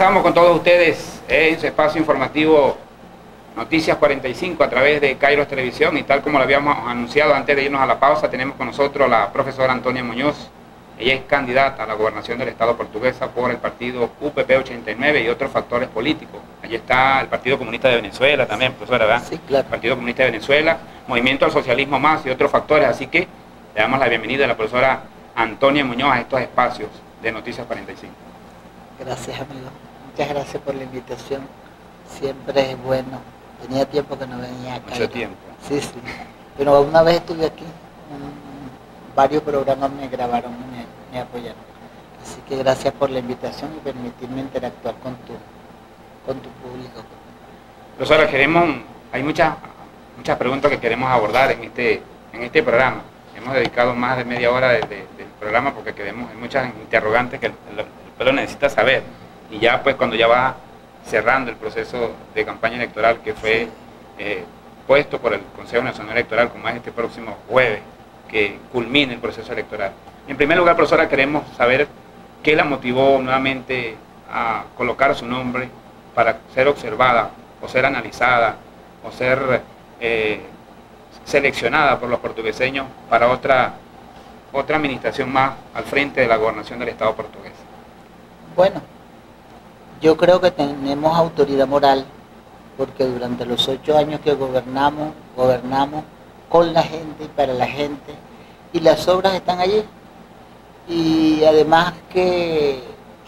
Conversamos con todos ustedes en su espacio informativo Noticias 45 a través de Kairos Televisión, y tal como lo habíamos anunciado antes de irnos a la pausa, tenemos con nosotros la profesora Antonia Muñoz. Ella es candidata a la gobernación del Estado portuguesa por el partido UPP 89 y otros factores políticos. Allí está el Partido Comunista de Venezuela también, profesora, ¿verdad? Sí, claro. Partido Comunista de Venezuela, Movimiento al Socialismo Más y otros factores. Así que le damos la bienvenida a la profesora Antonia Muñoz a estos espacios de Noticias 45. Gracias, amigo. Muchas gracias por la invitación. Siempre es bueno. Tenía tiempo que no venía acá. Mucho tiempo. Sí, sí. Pero una vez estuve aquí. Varios programas me grabaron y me apoyaron. Así que gracias por la invitación y permitirme interactuar con tu público. Profesora, hay muchas preguntas que queremos abordar en este programa. Hemos dedicado más de media hora del programa porque hay muchas interrogantes que el pueblo necesita saber. Y ya pues cuando ya va cerrando el proceso de campaña electoral que fue puesto por el Consejo Nacional Electoral, como es este próximo jueves, que culmine el proceso electoral. En primer lugar, profesora, queremos saber qué la motivó nuevamente a colocar su nombre para ser observada, o ser analizada, o ser seleccionada por los portugueseños para otra administración más al frente de la gobernación del Estado portugués. Bueno, yo creo que tenemos autoridad moral, porque durante los 8 años que gobernamos con la gente y para la gente, y las obras están allí. Y además que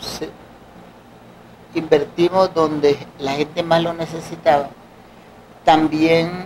invertimos donde la gente más lo necesitaba. También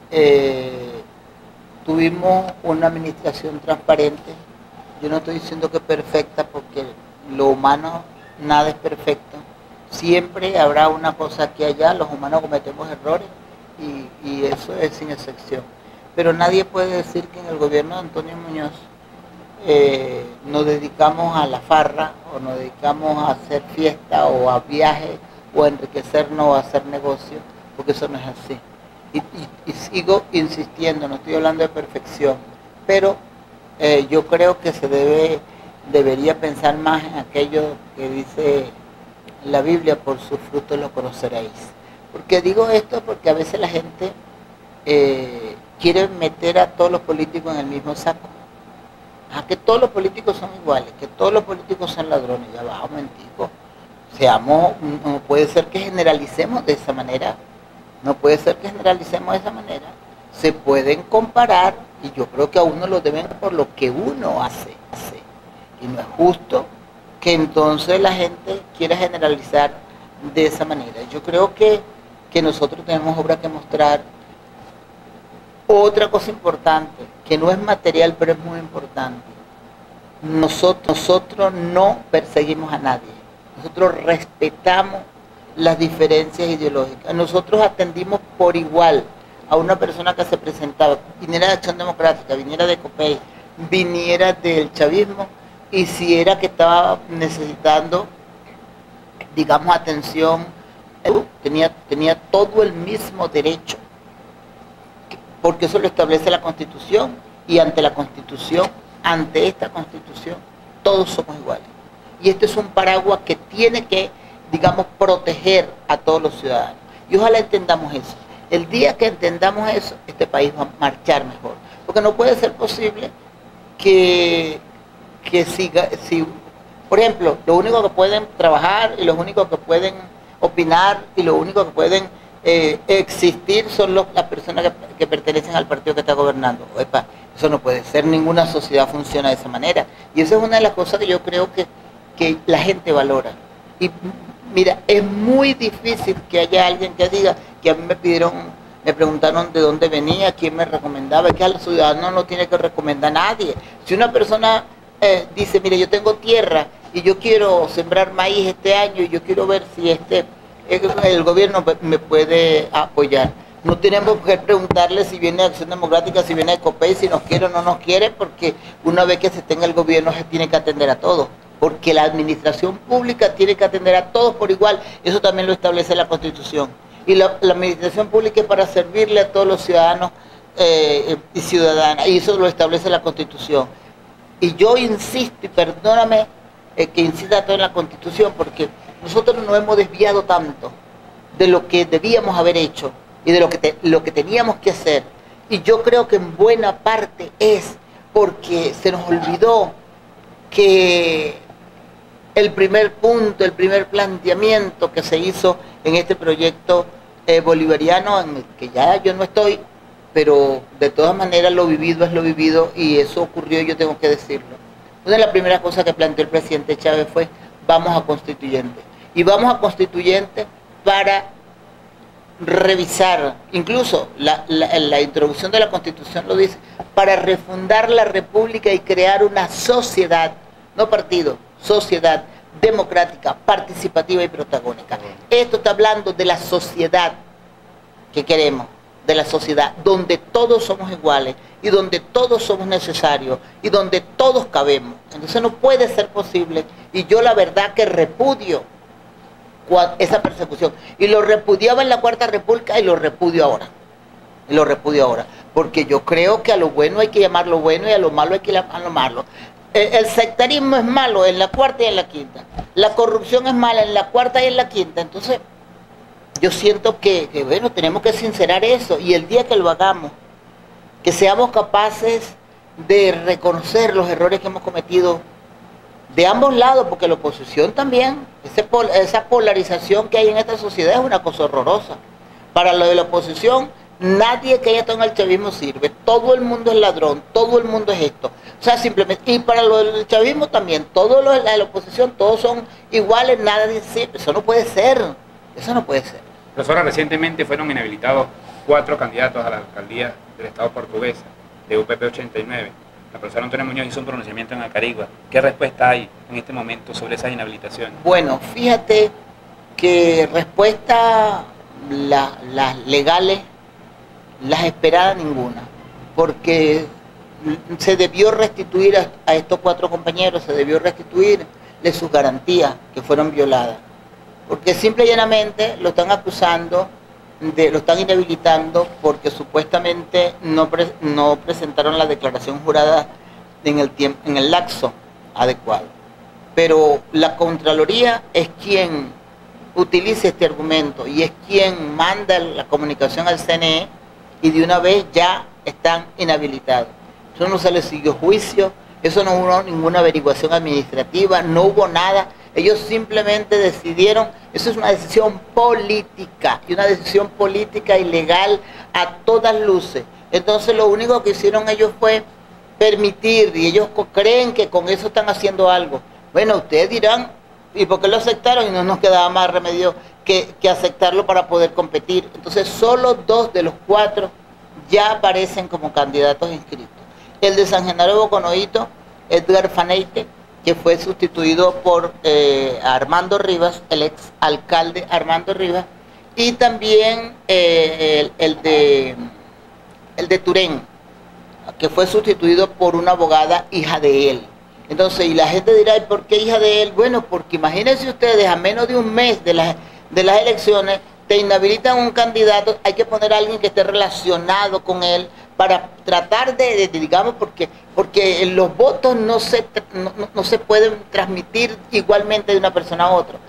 tuvimos una administración transparente. Yo no estoy diciendo que perfecta, porque lo humano nada es perfecto. Siempre habrá una cosa aquí y allá, los humanos cometemos errores y eso es sin excepción. Pero nadie puede decir que en el gobierno de Antonio Muñoz nos dedicamos a la farra, o nos dedicamos a hacer fiesta, o a viajes, o a enriquecernos, o a hacer negocios, porque eso no es así. Y sigo insistiendo, no estoy hablando de perfección, pero yo creo que debería pensar más en aquello que dice la Biblia: por sus frutos los conoceréis. Porque digo esto porque a veces la gente quiere meter a todos los políticos en el mismo saco. Que todos los políticos son iguales, que todos los políticos son ladrones. Ya va, un momentico. No puede ser que generalicemos de esa manera. No puede ser que generalicemos de esa manera. Se pueden comparar, y yo creo que a uno lo deben por lo que uno hace. Y no es justo que entonces la gente quiera generalizar de esa manera. Yo creo que nosotros tenemos obra que mostrar. Otra cosa importante, que no es material, pero es muy importante. Nosotros no perseguimos a nadie. Nosotros respetamos las diferencias ideológicas. Nosotros atendimos por igual a una persona que se presentaba, viniera de Acción Democrática, viniera de COPEI, viniera del chavismo, y si era que estaba necesitando, digamos, atención, tenía todo el mismo derecho, porque eso lo establece la Constitución, y ante la Constitución, ante esta Constitución, todos somos iguales. Y este es un paraguas que tiene que, digamos, proteger a todos los ciudadanos. Y ojalá entendamos eso. El día que entendamos eso, este país va a marchar mejor. Porque no puede ser posible que por ejemplo, los únicos que pueden trabajar y los únicos que pueden opinar y los únicos que pueden existir son las personas que pertenecen al partido que está gobernando. Epa, eso no puede ser, ninguna sociedad funciona de esa manera. Y esa es una de las cosas que yo creo que la gente valora. Y mira, es muy difícil que haya alguien que diga que a mí me preguntaron de dónde venía, quién me recomendaba. Es que al ciudadano no tiene que recomendar a nadie. Si una persona dice, mire, yo tengo tierra y yo quiero sembrar maíz este año y yo quiero ver si el gobierno me puede apoyar. No tenemos que preguntarle si viene de Acción Democrática, si viene de COPEI, si nos quiere o no nos quiere, porque una vez que se tenga el gobierno se tiene que atender a todos. Porque la administración pública tiene que atender a todos por igual. Eso también lo establece la Constitución. Y la administración pública es para servirle a todos los ciudadanos y ciudadanas. Y eso lo establece la Constitución. Y yo insisto, y perdóname que insista todo en la Constitución, porque nosotros nos hemos desviado tanto de lo que debíamos haber hecho y de lo que teníamos que hacer. Y yo creo que en buena parte es porque se nos olvidó que el primer punto, el primer planteamiento que se hizo en este proyecto bolivariano, en el que ya yo no estoy, pero de todas maneras lo vivido es lo vivido y eso ocurrió y yo tengo que decirlo. Una de las primeras cosas que planteó el presidente Chávez fue: vamos a constituyente. Y vamos a constituyente para revisar, incluso la introducción de la Constitución lo dice, para refundar la República y crear una sociedad, no partido, sociedad democrática, participativa y protagónica. Esto está hablando de la sociedad que queremos, de la sociedad donde todos somos iguales y donde todos somos necesarios y donde todos cabemos. Entonces no puede ser posible, y yo la verdad que repudio esa persecución, y lo repudiaba en la Cuarta República y lo repudio ahora, porque yo creo que a lo bueno hay que llamarlo bueno y a lo malo hay que llamarlo malo. El sectarismo es malo en la cuarta y en la quinta, la corrupción es mala en la cuarta y en la quinta. Entonces yo siento que bueno, tenemos que sincerar eso, y el día que lo hagamos, que seamos capaces de reconocer los errores que hemos cometido de ambos lados, porque la oposición también, esa polarización que hay en esta sociedad es una cosa horrorosa. Para lo de la oposición, nadie que haya estado en el chavismo sirve, todo el mundo es ladrón, todo el mundo es esto. O sea, simplemente, y para lo del chavismo también, todos los de la oposición, todos son iguales, nada de sí, eso no puede ser, eso no puede ser. Profesora, recientemente fueron inhabilitados 4 candidatos a la alcaldía del Estado portuguesa, de UPP 89. La profesora Antonia Muñoz hizo un pronunciamiento en Acarigua. ¿Qué respuesta hay en este momento sobre esas inhabilitaciones? Bueno, fíjate que respuesta las legales, las esperadas ninguna, porque se debió restituir a estos 4 compañeros, se debió restituirles sus garantías que fueron violadas, porque simple y llanamente lo están acusando, lo están inhabilitando porque supuestamente no presentaron la declaración jurada en el lapso adecuado. Pero la Contraloría es quien utiliza este argumento y es quien manda la comunicación al CNE, y de una vez ya están inhabilitados. Eso no se les siguió juicio, eso no hubo ninguna averiguación administrativa, no hubo nada. Ellos simplemente decidieron, eso es una decisión política, y una decisión política ilegal a todas luces. Entonces lo único que hicieron ellos fue permitir, y ellos creen que con eso están haciendo algo. Bueno, ustedes dirán, ¿y por qué lo aceptaron? Y no nos quedaba más remedio que aceptarlo para poder competir. Entonces solo 2 de los 4 ya aparecen como candidatos inscritos. El de San Genaro Boconoito, Edgar Faneite, que fue sustituido por Armando Rivas, el ex alcalde Armando Rivas, y también el de Turén, que fue sustituido por una abogada hija de él. Entonces, y la gente dirá, ¿y por qué hija de él? Bueno, porque imagínense ustedes, a menos de un mes de las elecciones, te inhabilitan un candidato, hay que poner a alguien que esté relacionado con él para tratar digamos, porque los votos no se pueden transmitir igualmente de una persona a otra.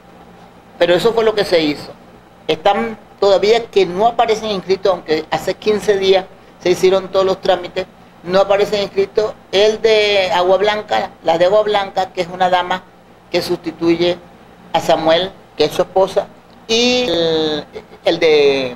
Pero eso fue lo que se hizo. Están todavía que no aparecen inscritos, aunque hace 15 días se hicieron todos los trámites, no aparecen inscritos el de Agua Blanca, la de Agua Blanca, que es una dama que sustituye a Samuel, que es su esposa, y el de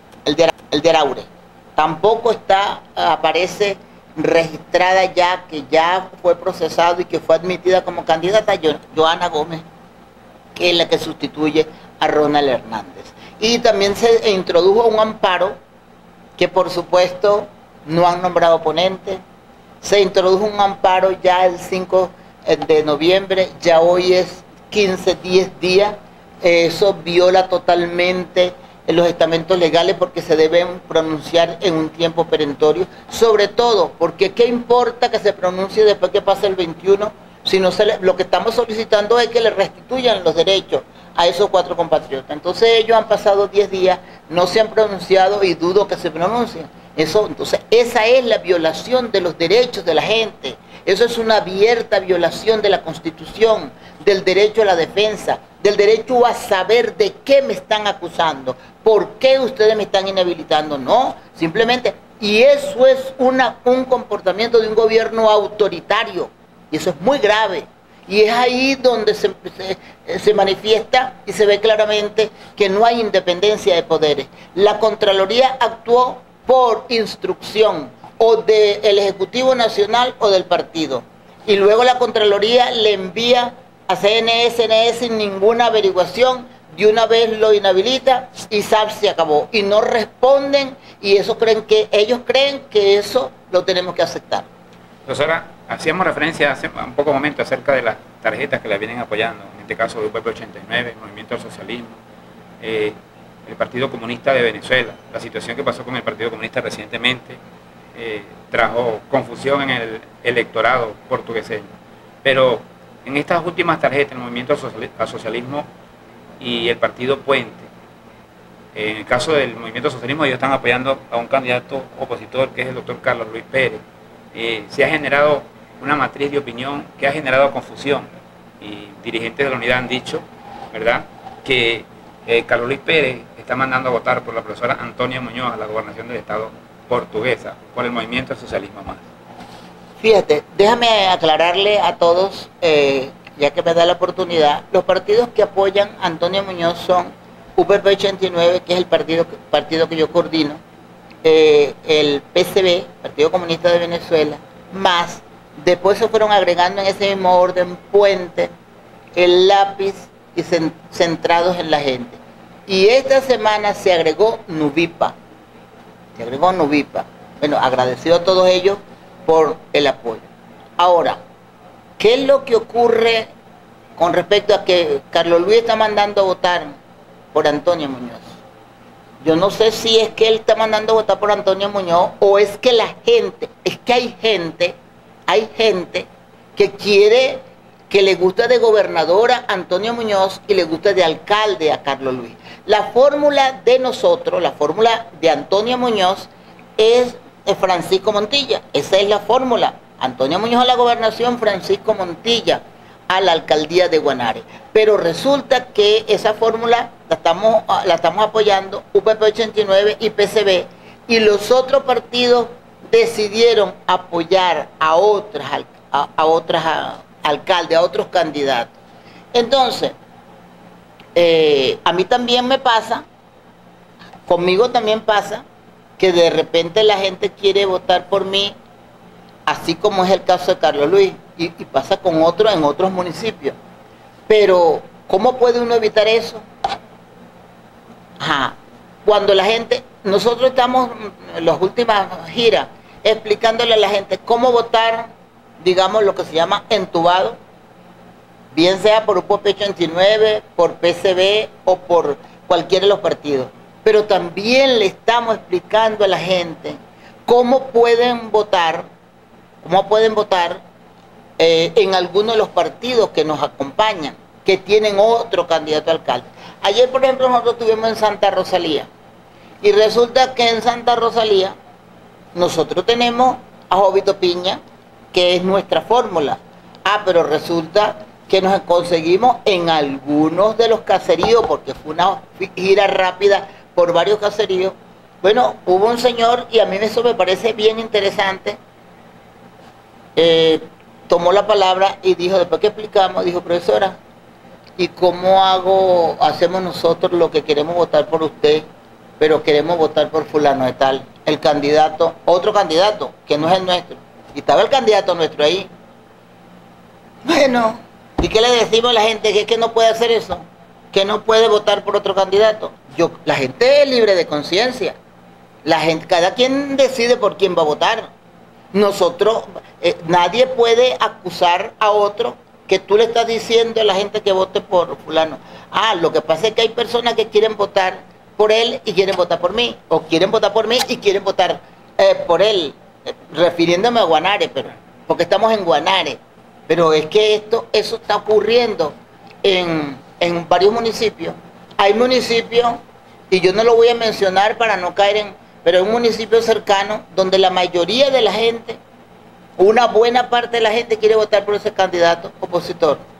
Araure. Tampoco aparece registrada ya, que ya fue procesado y que fue admitida como candidata Joana Gómez, que es la que sustituye a Ronald Hernández. Y también se introdujo un amparo que por supuesto no han nombrado ponente. Se introdujo un amparo ya el 5 de noviembre, ya hoy es 10 días. Eso viola totalmente los estamentos legales porque se deben pronunciar en un tiempo perentorio, sobre todo porque ¿qué importa que se pronuncie después que pase el 21? Si no lo que estamos solicitando es que le restituyan los derechos a esos 4 compatriotas. Entonces ellos han pasado 10 días, no se han pronunciado y dudo que se pronuncien. Entonces esa es la violación de los derechos de la gente. Eso es una abierta violación de la Constitución, del derecho a la defensa, del derecho a saber de qué me están acusando, por qué ustedes me están inhabilitando. No, simplemente, y eso es un comportamiento de un gobierno autoritario, y eso es muy grave. Y es ahí donde se manifiesta y se ve claramente que no hay independencia de poderes. La Contraloría actuó por instrucción o del Ejecutivo Nacional o del partido. Y luego la Contraloría le envía a CNE sin ninguna averiguación, de una vez lo inhabilita y SAP se acabó. Y no responden, y ellos creen que eso lo tenemos que aceptar. Profesora, hacíamos referencia hace un poco momento acerca de las tarjetas que la vienen apoyando, en este caso UPP 89, el Movimiento al Socialismo, el Partido Comunista de Venezuela. La situación que pasó con el Partido Comunista recientemente trajo confusión en el electorado portugueseño. Pero en estas últimas tarjetas, el Movimiento al Socialismo y el Partido Puente, en el caso del Movimiento al Socialismo, ellos están apoyando a un candidato opositor que es el doctor Carlos Luis Pérez. Se ha generado una matriz de opinión que ha generado confusión, y dirigentes de la unidad han dicho, ¿verdad?, que Carlos Luis Pérez está mandando a votar por la profesora Antonia Muñoz a la gobernación del Estado portuguesa, por el Movimiento al Socialismo Más. Fíjate, déjame aclararle a todos, ya que me da la oportunidad, los partidos que apoyan a Antonia Muñoz son UPP 89, que es el partido que yo coordino, el PCB, Partido Comunista de Venezuela, más, después se fueron agregando en ese mismo orden Puente, el Lápiz y Centrados en la Gente. Y esta semana se agregó Nuvipa. Bueno, agradecido a todos ellos por el apoyo. Ahora, ¿qué es lo que ocurre con respecto a que Carlos Luis está mandando a votar por Antonia Muñoz? Yo no sé si es que él está mandando a votar por Antonia Muñoz o es que hay gente que quiere, que le gusta de gobernadora a Antonia Muñoz y le gusta de alcalde a Carlos Luis. La fórmula de nosotros, la fórmula de Antonia Muñoz es Francisco Montilla. Esa es la fórmula. Antonia Muñoz a la gobernación, Francisco Montilla a la alcaldía de Guanare. Pero resulta que esa fórmula la estamos apoyando UPP 89 y PCB, y los otros partidos decidieron apoyar a otros alcaldes, a otros candidatos. Entonces, a mí también me pasa, conmigo también pasa, que de repente la gente quiere votar por mí, así como es el caso de Carlos Luis, y pasa con otros en otros municipios. Pero, ¿cómo puede uno evitar eso? Cuando la gente, nosotros estamos en las últimas giras, explicándole a la gente cómo votar, digamos, lo que se llama entubado, bien sea por UPP 89, por PCB o por cualquiera de los partidos. Pero también le estamos explicando a la gente cómo pueden votar en algunos de los partidos que nos acompañan, que tienen otro candidato a alcalde. Ayer, por ejemplo, nosotros estuvimos en Santa Rosalía, y resulta que en Santa Rosalía nosotros tenemos a Jovito Piña, que es nuestra fórmula. Pero resulta que nos conseguimos en algunos de los caseríos, porque fue una gira rápida por varios caseríos. Bueno, hubo un señor, y a mí eso me parece bien interesante, tomó la palabra y dijo, después que explicamos, dijo, profesora, ¿y cómo hacemos nosotros lo que queremos votar por usted, pero queremos votar por fulano de tal? El candidato, otro candidato, que no es el nuestro. Y estaba el candidato nuestro ahí. Bueno, ¿y qué le decimos a la gente? Que es que no puede hacer eso, que no puede votar por otro candidato. La gente es libre de conciencia. Cada quien decide por quién va a votar. Nosotros, nadie puede acusar a otro que tú le estás diciendo a la gente que vote por fulano. Lo que pasa es que hay personas que quieren votar por él y quieren votar por mí, o quieren votar por mí y quieren votar por él, refiriéndome a Guanare, porque estamos en Guanare. Pero es que eso está ocurriendo en varios municipios. Hay municipios, y yo no lo voy a mencionar para no caer pero hay un municipio cercano donde la mayoría de la gente, una buena parte de la gente quiere votar por ese candidato opositor.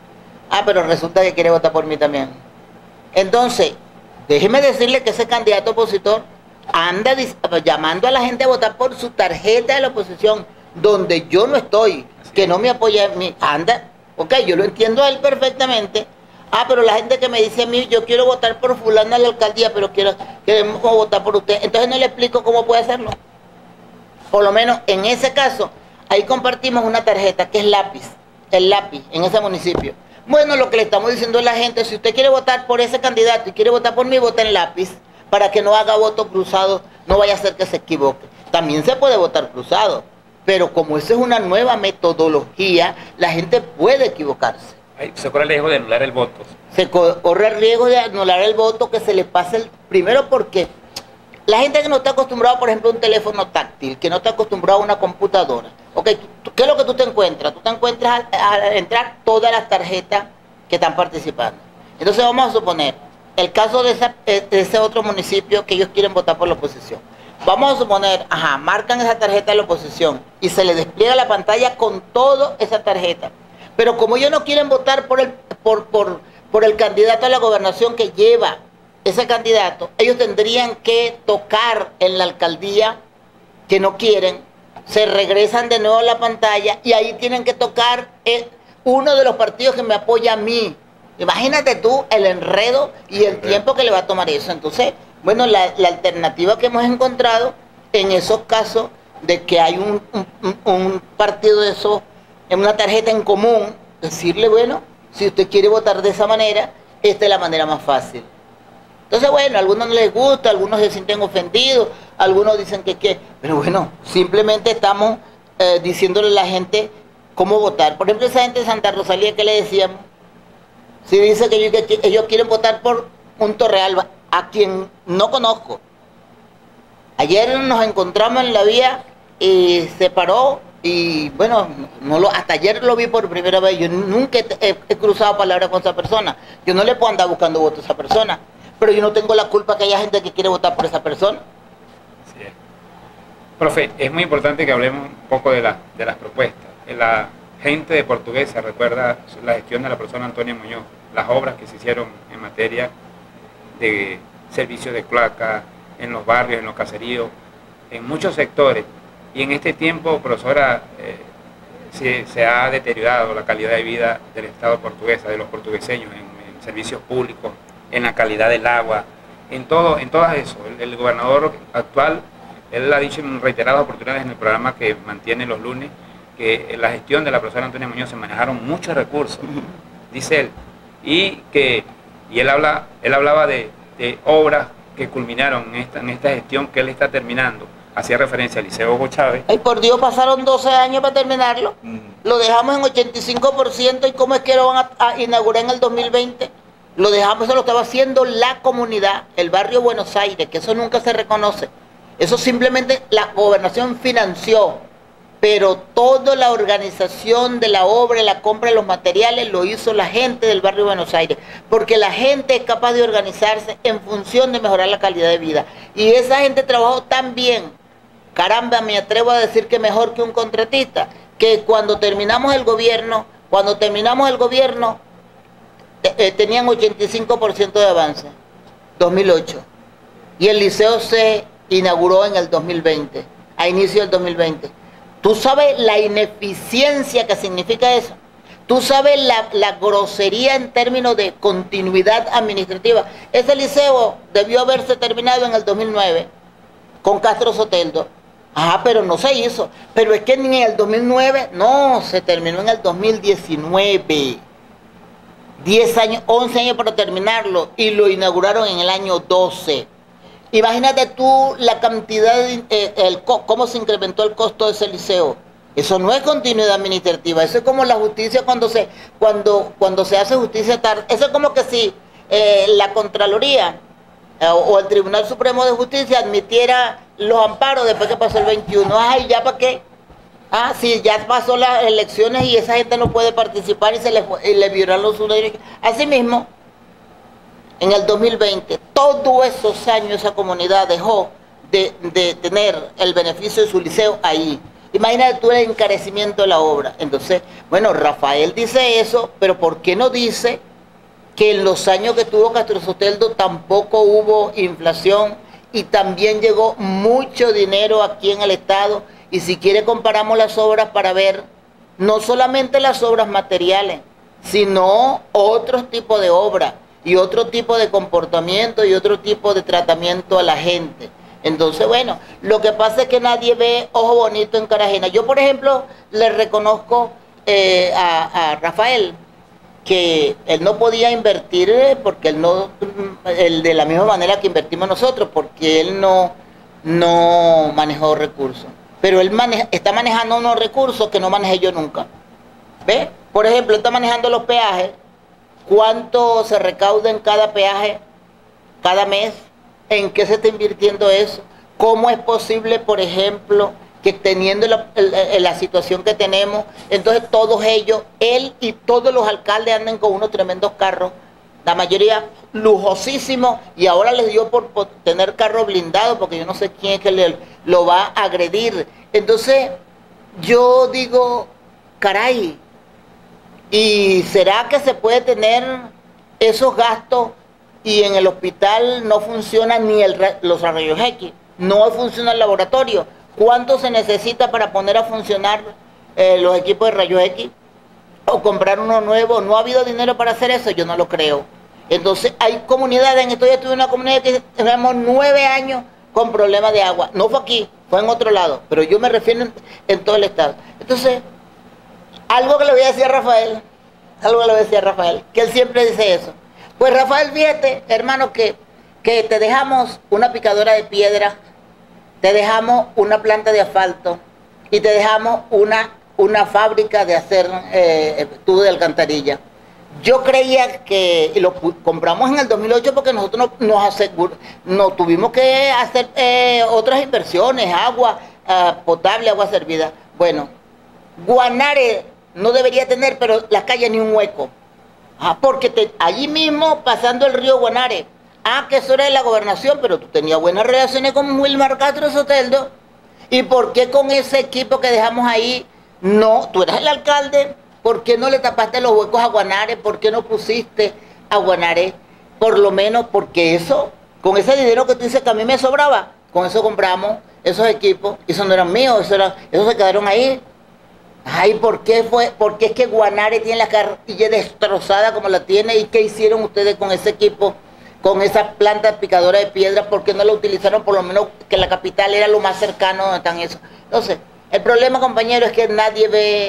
Ah, pero resulta que quiere votar por mí también. Entonces, déjeme decirle que ese candidato opositor anda llamando a la gente a votar por su tarjeta de la oposición, donde yo no estoy, que no me apoya a mí. Anda, ok, yo lo entiendo a él perfectamente. Ah, pero la gente que me dice a mí, yo quiero votar por fulano a la alcaldía, pero queremos votar por usted. Entonces no le explico cómo puede hacerlo. Por lo menos en ese caso, ahí compartimos una tarjeta que es lápiz, el lápiz en ese municipio. Bueno, lo que le estamos diciendo a la gente, si usted quiere votar por ese candidato y quiere votar por mí, vote en lápiz, para que no haga voto cruzado, no vaya a ser que se equivoque. También se puede votar cruzado, pero como eso es una nueva metodología, la gente puede equivocarse. Se corre el riesgo de anular el voto. Se corre el riesgo de anular el voto, que se le pase el... Primero porque la gente que no está acostumbrada, por ejemplo, a un teléfono táctil, que no está acostumbrada a una computadora. Ok, ¿qué es lo que tú te encuentras? Tú te encuentras al entrar todas las tarjetas que están participando. Entonces vamos a suponer el caso de ese otro municipio que ellos quieren votar por la oposición. Vamos a suponer, marcan esa tarjeta de la oposición y se les despliega la pantalla con toda esa tarjeta. Pero como ellos no quieren votar por el candidato a la gobernación que lleva ese candidato, ellos tendrían que tocar en la alcaldía, que no quieren, se regresan de nuevo a la pantalla y ahí tienen que tocar uno de los partidos que me apoya a mí. Imagínate tú el enredo y el tiempo que le va a tomar eso. Entonces, bueno, la alternativa que hemos encontrado en esos casos de que hay un partido de esos, en una tarjeta en común, decirle, bueno, si usted quiere votar de esa manera, esta es la manera más fácil. Entonces, bueno, a algunos no les gusta, algunos se sienten ofendidos, algunos dicen que pero bueno, simplemente estamos diciéndole a la gente cómo votar. Por ejemplo, esa gente de Santa Rosalía, que le decíamos, si dice que ellos quieren votar por un Torrealba, a quien no conozco. Ayer nos encontramos en la vía y se paró y bueno, hasta ayer lo vi por primera vez. Yo nunca he cruzado palabras con esa persona. Yo no le puedo andar buscando votos a esa persona, pero yo no tengo la culpa que haya gente que quiere votar por esa persona. Así es. Profe, es muy importante que hablemos un poco de las propuestas. La gente de Portuguesa recuerda la gestión de la profesora Antonia Muñoz, las obras que se hicieron en materia de servicios de cloaca, en los barrios, en los caseríos, en muchos sectores. Y en este tiempo, profesora, se ha deteriorado la calidad de vida del Estado portuguesa, de los portugueseños, en servicios públicos, en la calidad del agua, en todo eso. El gobernador actual, él ha dicho en reiteradas oportunidades en el programa que mantiene los lunes, que en la gestión de la profesora Antonia Muñoz se manejaron muchos recursos, dice él, y él hablaba de obras que culminaron en esta gestión que él está terminando. Hacía referencia al Liceo Hugo Chávez. Ay, por Dios, pasaron 12 años para terminarlo. Lo dejamos en 85%, ¿y cómo es que lo van a inaugurar en el 2020? Lo dejamos, eso lo estaba haciendo la comunidad, el barrio Buenos Aires, que eso nunca se reconoce. Eso simplemente la gobernación financió, pero toda la organización de la obra, la compra de los materiales, lo hizo la gente del barrio Buenos Aires, porque la gente es capaz de organizarse en función de mejorar la calidad de vida. Y esa gente trabajó tan bien, caramba, me atrevo a decir que mejor que un contratista, que cuando terminamos el gobierno, tenían 85% de avance, 2008. Y el liceo se inauguró en el 2020, a inicio del 2020. ¿Tú sabes la ineficiencia que significa eso? ¿Tú sabes la grosería en términos de continuidad administrativa? Ese liceo debió haberse terminado en el 2009 con Castro Soteldo. Pero no se hizo. Pero es que ni en el 2009, no, se terminó en el 2019. 10 años, 11 años para terminarlo, y lo inauguraron en el año 12. Imagínate tú la cantidad, cómo se incrementó el costo de ese liceo. Eso no es continuidad administrativa, eso es como la justicia cuando se hace justicia tarde. Eso es como que si la Contraloría o el Tribunal Supremo de Justicia admitiera los amparos después que pasó el 21. Ay, ¿ya para qué? Si ya pasó las elecciones y esa gente no puede participar y le violaron sus derechos. Asimismo, en el 2020, todos esos años esa comunidad dejó de tener el beneficio de su liceo ahí. Imagínate tú el encarecimiento de la obra. Entonces, bueno, Rafael dice eso, pero ¿por qué no dice que en los años que tuvo Castro Soteldo tampoco hubo inflación y también llegó mucho dinero aquí en el Estado? Y si quiere comparamos las obras para ver no solamente las obras materiales, sino otros tipos de obras y otro tipo de comportamiento y otro tipo de tratamiento a la gente. Entonces, bueno, lo que pasa es que nadie ve ojo bonito en cara ajena. Yo, por ejemplo, le reconozco a Rafael que él no podía invertir porque él de la misma manera que invertimos nosotros, porque él no manejó recursos. Pero él está manejando unos recursos que no manejé yo nunca. ¿Ve? Por ejemplo, él está manejando los peajes. ¿Cuánto se recauda en cada peaje cada mes? ¿En qué se está invirtiendo eso? ¿Cómo es posible, por ejemplo, que teniendo la situación que tenemos, entonces todos ellos, él y todos los alcaldes anden con unos tremendos carros, la mayoría lujosísimos, y ahora les dio por tener carro blindado, porque yo no sé quién es que lo va a agredir? Entonces, yo digo, caray, ¿y será que se puede tener esos gastos y en el hospital no funciona ni los rayos X, no funciona el laboratorio? ¿Cuánto se necesita para poner a funcionar los equipos de rayos X? ¿O comprar uno nuevo? ¿No ha habido dinero para hacer eso? Yo no lo creo. Entonces hay comunidades, en esto ya tuve una comunidad que tenemos 9 años con problemas de agua. No fue aquí, fue en otro lado, pero yo me refiero en todo el estado. Entonces, algo que le voy a decir a Rafael, que él siempre dice eso. Pues Rafael, fíjate, hermano, que te dejamos una picadora de piedra, te dejamos una planta de asfalto y te dejamos una fábrica de hacer tubo de alcantarilla. Yo creía que, y lo compramos en el 2008 porque nosotros nos tuvimos que hacer otras inversiones, agua potable, agua servida. Bueno, Guanare no debería tener, pero las calles ni un hueco. Porque allí mismo, pasando el río Guanare, que eso era de la gobernación, pero tú tenías buenas relaciones con Wilmar Castro Soteldo. ¿Y por qué con ese equipo que dejamos ahí, no, tú eras el alcalde, por qué no le tapaste los huecos a Guanare? ¿Por qué no pusiste a Guanare? Por lo menos porque eso, con ese dinero que tú dices que a mí me sobraba, con eso compramos esos equipos, y esos no eran míos, esos se quedaron ahí. Ay, ¿por qué es que Guanare tiene la carretilla destrozada como la tiene? ¿Y qué hicieron ustedes con ese equipo, con esa planta picadora de piedra? ¿Por qué no la utilizaron por lo menos que la capital era lo más cercano donde están eso? Entonces, el problema, compañero, es que nadie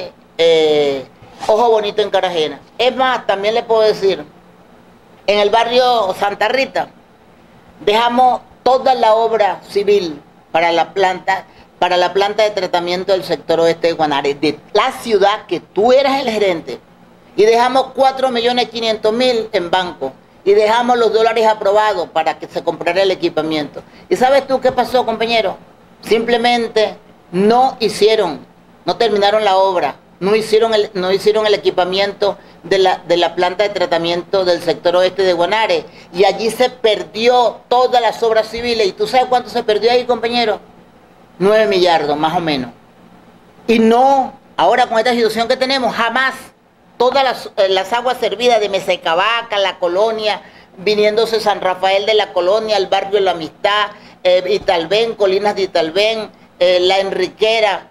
ve ojo bonito en cara ajena. Es más, también le puedo decir, en el barrio Santa Rita, dejamos toda la obra civil para la planta de tratamiento del sector oeste de Guanare, de la ciudad que tú eras el gerente, y dejamos 4.500.000 en banco, y dejamos los dólares aprobados para que se comprara el equipamiento. ¿Y sabes tú qué pasó, compañero? Simplemente no terminaron la obra, no hicieron el equipamiento de la planta de tratamiento del sector oeste de Guanare, y allí se perdió todas las obras civiles. ¿Y tú sabes cuánto se perdió ahí, compañero? 9 millardos, más o menos. Y no, ahora con esta situación que tenemos, jamás todas las aguas servidas de Mesecavaca, la colonia, viniéndose San Rafael de la Colonia, el barrio La Amistad, Italben, Colinas de Italben, La Enriquera,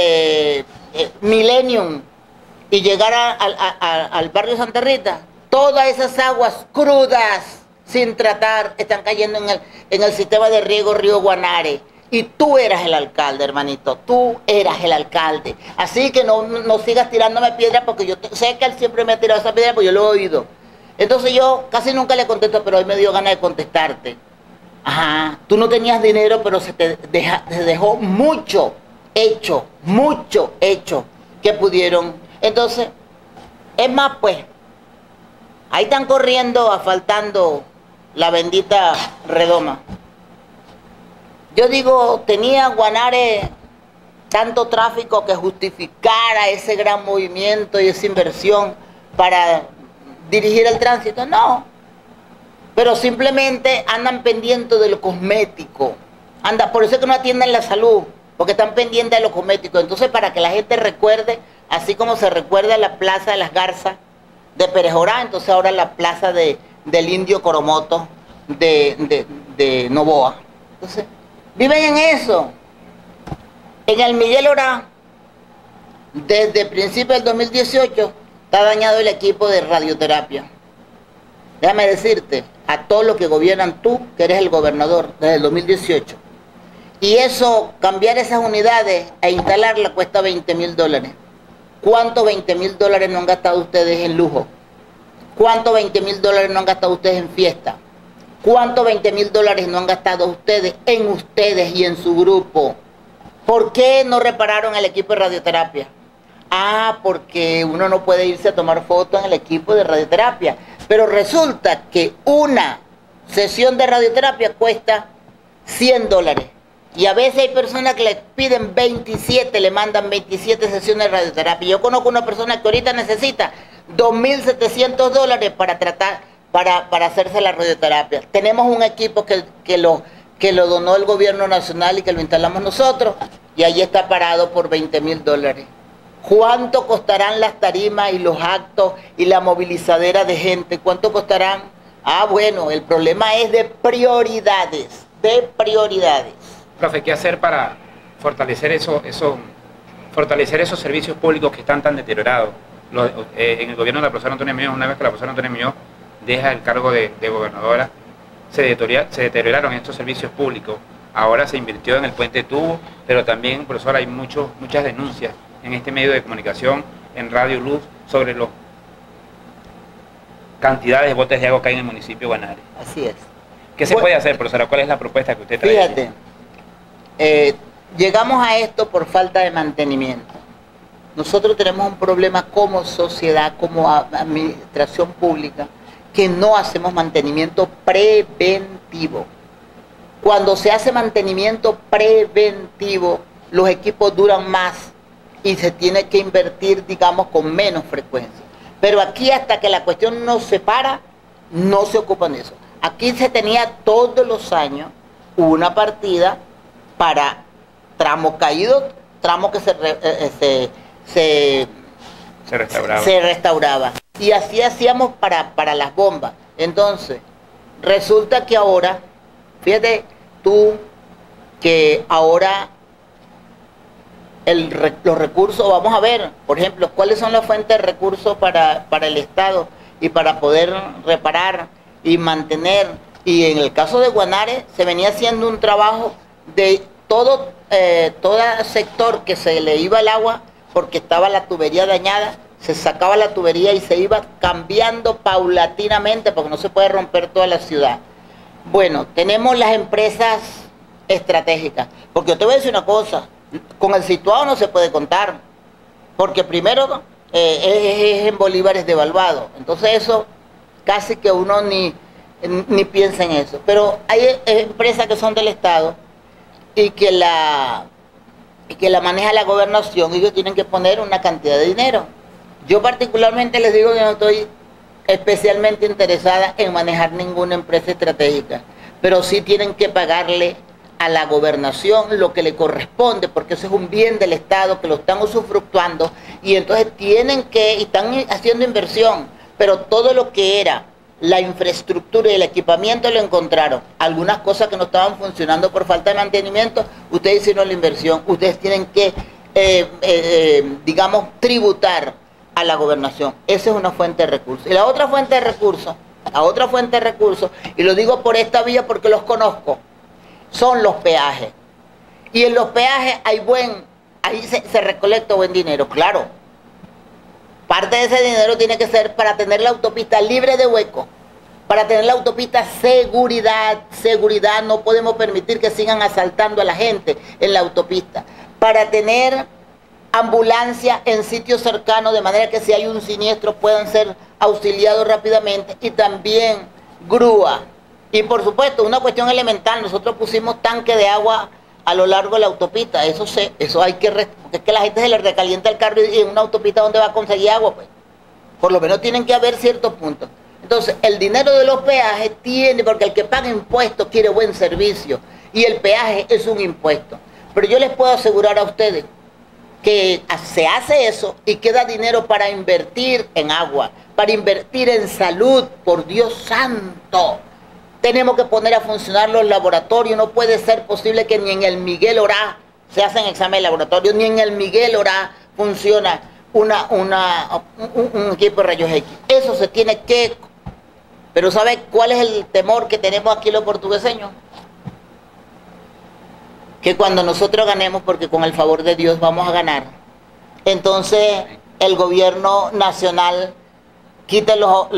Millennium, y llegar al barrio Santa Rita, todas esas aguas crudas, sin tratar, están cayendo en el sistema de riego Río Guanare. Y tú eras el alcalde, hermanito, tú eras el alcalde. Así que no sigas tirándome piedras, porque yo sé que él siempre me ha tirado esa piedra, porque yo lo he oído. Entonces yo casi nunca le contesto, pero hoy me dio ganas de contestarte. Tú no tenías dinero, pero se te dejó mucho hecho que pudieron. Entonces, es más, pues, ahí están corriendo, asfaltando la bendita redoma. Yo digo, tenía Guanare tanto tráfico que justificara ese gran movimiento y esa inversión para dirigir el tránsito. No, pero simplemente andan pendientes de lo cosmético. Por eso es que no atienden la salud. porque están pendientes de los cosméticos. Entonces, para que la gente recuerde, así como se recuerda la Plaza de las Garzas de Pérez Orá, entonces ahora la Plaza del Indio Coromoto de Novoa. Entonces, viven en eso. En el Miguel Orá, desde el principio del 2018, está dañado el equipo de radioterapia. Déjame decirte, a todos los que gobiernan tú, que eres el gobernador, desde el 2018. Y eso, cambiar esas unidades e instalarlas cuesta $20.000. ¿Cuántos $20.000 no han gastado ustedes en lujo? ¿Cuántos $20.000 no han gastado ustedes en fiesta? ¿Cuántos $20.000 no han gastado ustedes en ustedes y en su grupo? ¿Por qué no repararon el equipo de radioterapia? Ah, porque uno no puede irse a tomar fotos en el equipo de radioterapia. Pero resulta que una sesión de radioterapia cuesta $100. Y a veces hay personas que le piden 27, le mandan 27 sesiones de radioterapia. Yo conozco una persona que ahorita necesita $2.700 para tratar, para hacerse la radioterapia. Tenemos un equipo que lo donó el gobierno nacional y que lo instalamos nosotros, y ahí está parado por $20.000. ¿Cuánto costarán las tarimas y los actos y la movilizadera de gente? ¿Cuánto costarán? Ah, bueno, el problema es de prioridades, Profe, ¿qué hacer para fortalecer fortalecer esos servicios públicos que están tan deteriorados? En el gobierno de la profesora Antonia Muñoz, una vez que la profesora Antonia Muñoz deja el cargo de gobernadora, se deterioraron estos servicios públicos. Ahora se invirtió en el puente tubo, pero también, profesora, hay muchas denuncias en este medio de comunicación, en Radio Luz, sobre las cantidades de botes de agua que hay en el municipio de Guanare. Así es. ¿Qué se puede hacer, profesora? ¿Cuál es la propuesta que usted trae? Fíjate, llegamos a esto por falta de mantenimiento. Nosotros tenemos un problema como sociedad, como administración pública, que no hacemos mantenimiento preventivo. Cuando se hace mantenimiento preventivo, los equipos duran más y se tiene que invertir, digamos, con menos frecuencia. Pero aquí, hasta que la cuestión no se para, no se ocupan de eso. Aquí se tenía todos los años una partida para tramos caídos, tramos que se restauraba. Y así hacíamos para las bombas. Entonces, resulta que ahora, fíjate tú, que ahora los recursos, vamos a ver, por ejemplo, cuáles son las fuentes de recursos para el Estado y para poder reparar y mantener. Y en el caso de Guanare se venía haciendo un trabajo de todo sector que se le iba el agua porque estaba la tubería dañada, se sacaba la tubería y se iba cambiando paulatinamente porque no se puede romper toda la ciudad. Bueno, tenemos las empresas estratégicas, porque yo te voy a decir una cosa, con el situado no se puede contar, porque primero es en bolívares devaluado, entonces eso casi que uno ni piensa en eso. Pero hay empresas que son del Estado y que la maneja la gobernación, y ellos tienen que poner una cantidad de dinero. Yo particularmente les digo que no estoy especialmente interesada en manejar ninguna empresa estratégica, pero sí tienen que pagarle a la gobernación lo que le corresponde, porque eso es un bien del Estado que lo están usufructuando, y entonces están haciendo inversión, pero todo lo que era la infraestructura y el equipamiento lo encontraron. Algunas cosas que no estaban funcionando por falta de mantenimiento, ustedes hicieron la inversión, ustedes tienen que, digamos, tributar a la gobernación. Esa es una fuente de recursos. Y la otra fuente de recursos, y lo digo por esta vía porque los conozco, son los peajes. Y en los peajes ahí se recolecta buen dinero, claro. Parte de ese dinero tiene que ser para tener la autopista libre de huecos, para tener la autopista seguridad, no podemos permitir que sigan asaltando a la gente en la autopista, para tener ambulancia en sitios cercanos, de manera que si hay un siniestro puedan ser auxiliados rápidamente, y también grúa. Y por supuesto, una cuestión elemental, nosotros pusimos tanque de agua a lo largo de la autopista, eso hay que, porque es que la gente se le recalienta el carro, y en una autopista ¿dónde va a conseguir agua? Pues por lo menos tienen que haber ciertos puntos. Entonces, el dinero de los peajes porque el que paga impuestos quiere buen servicio, y el peaje es un impuesto. Pero yo les puedo asegurar a ustedes que se hace eso y queda dinero para invertir en agua, para invertir en salud, por Dios santo. Tenemos que poner a funcionar los laboratorios. No puede ser posible que ni en el Miguel Orá se hacen exámenes de laboratorio, ni en el Miguel Orá funciona un equipo de rayos X. Eso se tiene que... Pero ¿sabe cuál es el temor que tenemos aquí los portugueseños? Que cuando nosotros ganemos, porque con el favor de Dios vamos a ganar, entonces el gobierno nacional quite los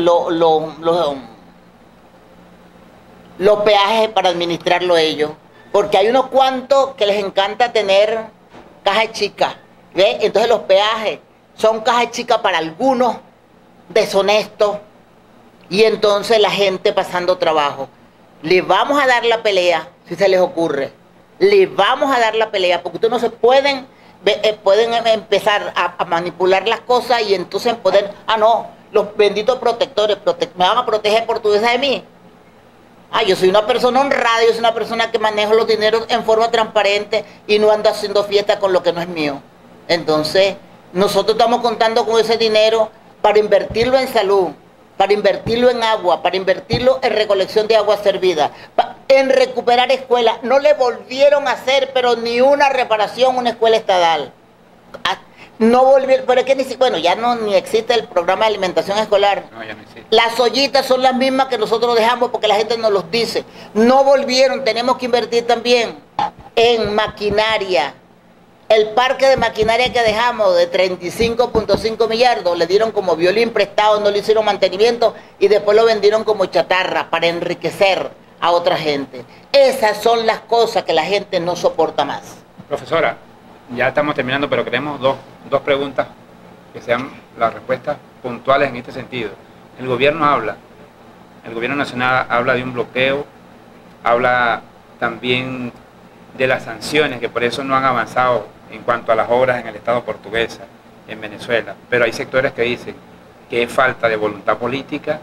peajes para administrarlo ellos, porque hay unos cuantos que les encanta tener caja chica, ¿ve? Entonces los peajes son caja chica para algunos deshonestos, y entonces la gente pasando trabajo. Les vamos a dar la pelea, si se les ocurre. Les vamos a dar la pelea, porque ustedes no se pueden empezar a manipular las cosas y entonces poder, no, los benditos protectores, me van a proteger portuguesa de mí. Yo soy una persona honrada, yo soy una persona que manejo los dineros en forma transparente y no ando haciendo fiesta con lo que no es mío. Entonces, nosotros estamos contando con ese dinero para invertirlo en salud, para invertirlo en agua, para invertirlo en recolección de agua servida, en recuperar escuelas. No le volvieron a hacer, pero ni una reparación, una escuela estatal. No volvieron, pero es que ya ni existe el programa de alimentación escolar. No, ya no existe. Las ollitas son las mismas que nosotros dejamos porque la gente nos los dice. No volvieron, tenemos que invertir también en maquinaria. El parque de maquinaria que dejamos de 35.5 millardos, le dieron como violín prestado, no le hicieron mantenimiento y después lo vendieron como chatarra para enriquecer a otra gente. Esas son las cosas que la gente no soporta más. Profesora, ya estamos terminando, pero queremos dos preguntas que sean las respuestas puntuales en este sentido. El gobierno nacional habla de un bloqueo, habla también de las sanciones, que por eso no han avanzado en cuanto a las obras en el Estado portuguesa, en Venezuela. Pero hay sectores que dicen que es falta de voluntad política,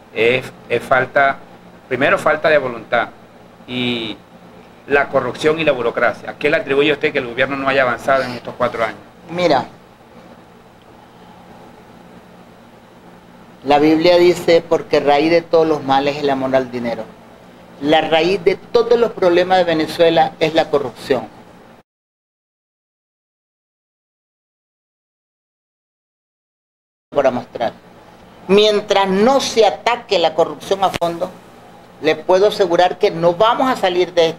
primero falta de voluntad y la corrupción y la burocracia. ¿A qué le atribuye usted que el gobierno no haya avanzado en estos 4 años? Mira, la Biblia dice, porque raíz de todos los males es el amor al dinero. La raíz de todos los problemas de Venezuela es la corrupción. Para mostrar. Mientras no se ataque la corrupción a fondo, les puedo asegurar que no vamos a salir de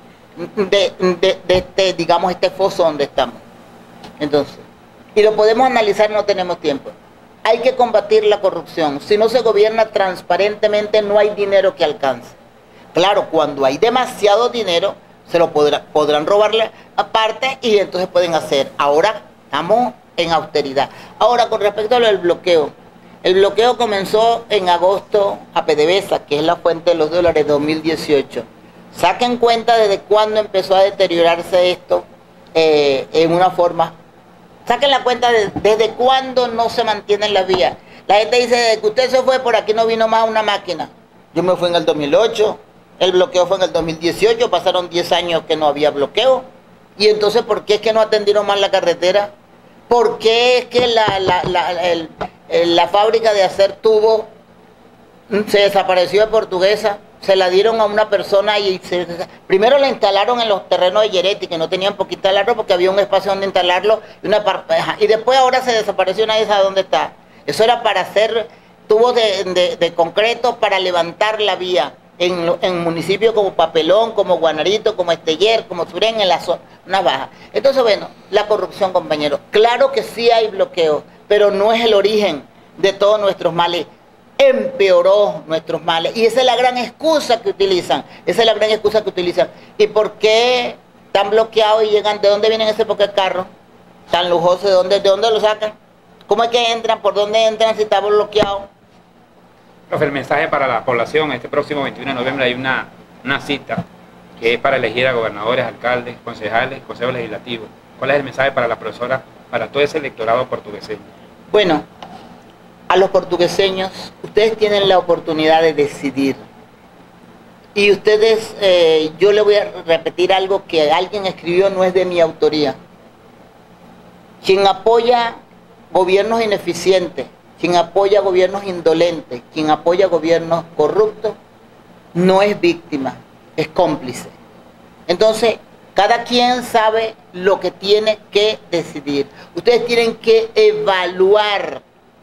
este foso donde estamos. Entonces, y lo podemos analizar, no tenemos tiempo. Hay que combatir la corrupción. Si no se gobierna transparentemente, no hay dinero que alcance. Claro, cuando hay demasiado dinero, se lo podrán robarle aparte y entonces pueden hacer. Ahora estamos en austeridad. Ahora, con respecto a lo del bloqueo. El bloqueo comenzó en agosto a PDVSA, que es la fuente de los dólares 2018. Saquen cuenta desde cuándo empezó a deteriorarse esto en una forma. Saquen la cuenta desde cuándo no se mantiene en las vías. La gente dice, desde que usted se fue, por aquí no vino más una máquina. Yo me fui en el 2008, el bloqueo fue en el 2018, pasaron 10 años que no había bloqueo. Y entonces, ¿por qué es que no atendieron más la carretera? ¿Por qué es que la fábrica de hacer tubos se desapareció de Portuguesa? Se la dieron a una persona y primero la instalaron en los terrenos de Yereti, que no tenían por qué instalarlo porque había un espacio donde instalarlo y después ahora se desapareció, nadie sabe dónde está. Eso era para hacer tubos de concreto para levantar la vía en municipios como Papelón, como Guanarito, como Esteller, como Surén, en la zona baja. Entonces, bueno, la corrupción, compañeros. Claro que sí hay bloqueo, pero no es el origen de todos nuestros males. Empeoró nuestros males. Y esa es la gran excusa que utilizan. Esa es la gran excusa que utilizan. ¿Y por qué están bloqueados y llegan? ¿De dónde vienen ese poco carro tan lujoso? ¿De dónde lo sacan? ¿Cómo es que entran? ¿Por dónde entran si estamos bloqueados? Profe, el mensaje para la población, este próximo 21 de noviembre hay una cita que es para elegir a gobernadores, alcaldes, concejales, consejos legislativos. ¿Cuál es el mensaje para la profesora, para todo ese electorado portugueseño? Bueno, a los portugueseños, ustedes tienen la oportunidad de decidir. Y ustedes, yo le voy a repetir algo que alguien escribió, no es de mi autoría. Quien apoya gobiernos ineficientes, quien apoya gobiernos indolentes, quien apoya gobiernos corruptos, no es víctima, es cómplice. Entonces, cada quien sabe lo que tiene que decidir. Ustedes tienen que evaluar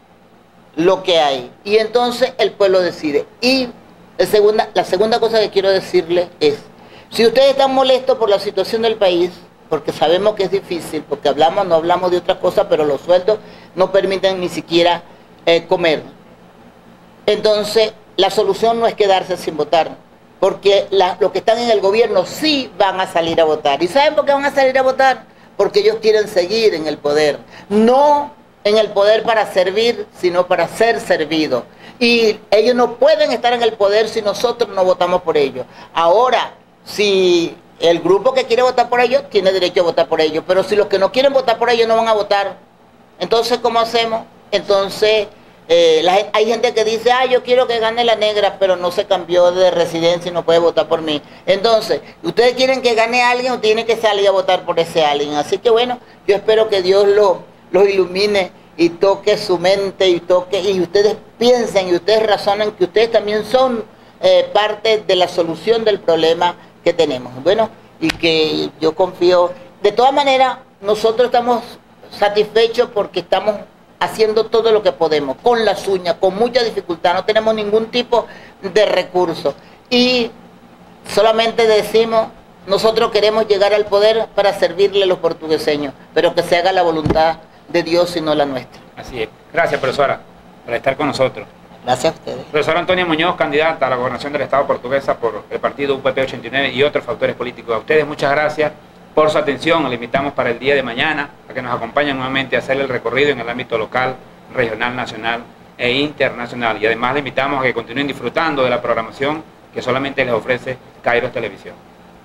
lo que hay. Y entonces el pueblo decide. Y la segunda cosa que quiero decirles es, si ustedes están molestos por la situación del país, porque sabemos que es difícil, porque no hablamos de otra cosa, pero los sueldos no permiten ni siquiera comer. Entonces, la solución no es quedarse sin votar, porque los que están en el gobierno sí van a salir a votar. ¿Y saben por qué van a salir a votar? Porque ellos quieren seguir en el poder. No en el poder para servir, sino para ser servidos. Y ellos no pueden estar en el poder si nosotros no votamos por ellos. Ahora, si el grupo que quiere votar por ellos, tiene derecho a votar por ellos. Pero si los que no quieren votar por ellos no van a votar, entonces, ¿cómo hacemos? Entonces, hay gente que dice, yo quiero que gane la negra, pero no se cambió de residencia y no puede votar por mí. Entonces, ¿ustedes quieren que gane alguien o tienen que salir a votar por ese alguien? Así que bueno, yo espero que Dios los ilumine y toque su mente y ustedes piensen y ustedes razonen que ustedes también son parte de la solución del problema que tenemos. Bueno, y que yo confío. De todas maneras, nosotros estamos satisfechos porque estamos haciendo todo lo que podemos, con las uñas, con mucha dificultad, no tenemos ningún tipo de recurso. Y solamente decimos, nosotros queremos llegar al poder para servirle a los portugueseños, pero que se haga la voluntad de Dios y no la nuestra. Así es. Gracias, profesora, por estar con nosotros. Gracias a ustedes. Profesora Antonia Muñoz, candidata a la gobernación del Estado portuguesa por el partido UPP 89 y otros factores políticos. A ustedes muchas gracias por su atención. Le invitamos para el día de mañana a que nos acompañen nuevamente a hacer el recorrido en el ámbito local, regional, nacional e internacional. Y además le invitamos a que continúen disfrutando de la programación que solamente les ofrece Kairos Televisión.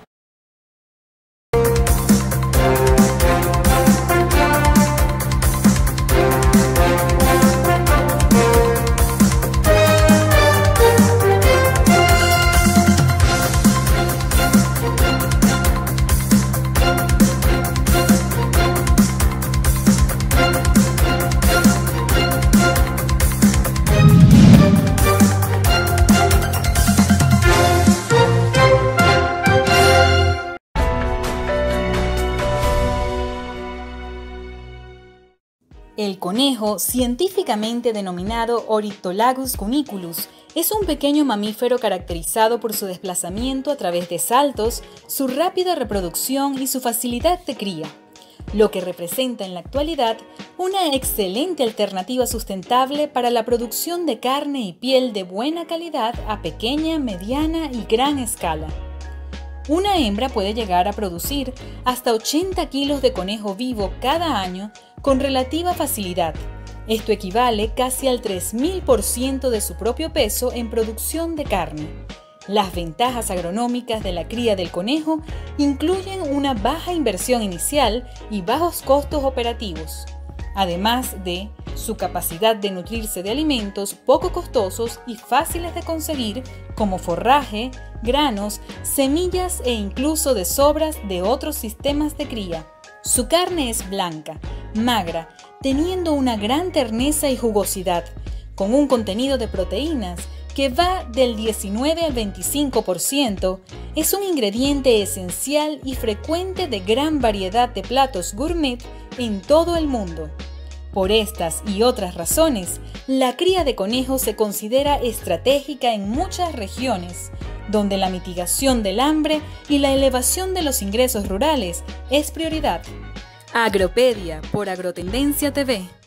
El conejo, científicamente denominado Ornitholagus cuniculus, es un pequeño mamífero caracterizado por su desplazamiento a través de saltos, su rápida reproducción y su facilidad de cría, lo que representa en la actualidad una excelente alternativa sustentable para la producción de carne y piel de buena calidad a pequeña, mediana y gran escala. Una hembra puede llegar a producir hasta 80 kilos de conejo vivo cada año con relativa facilidad. Esto equivale casi al 3000% de su propio peso en producción de carne. Las ventajas agronómicas de la cría del conejo incluyen una baja inversión inicial y bajos costos operativos, además de su capacidad de nutrirse de alimentos poco costosos y fáciles de conseguir como forraje, granos, semillas e incluso de sobras de otros sistemas de cría. Su carne es blanca, magra, teniendo una gran terneza y jugosidad, con un contenido de proteínas que va del 19 al 25%, es un ingrediente esencial y frecuente de gran variedad de platos gourmet en todo el mundo. Por estas y otras razones, la cría de conejos se considera estratégica en muchas regiones, donde la mitigación del hambre y la elevación de los ingresos rurales es prioridad. Agropedia por Agrotendencia TV.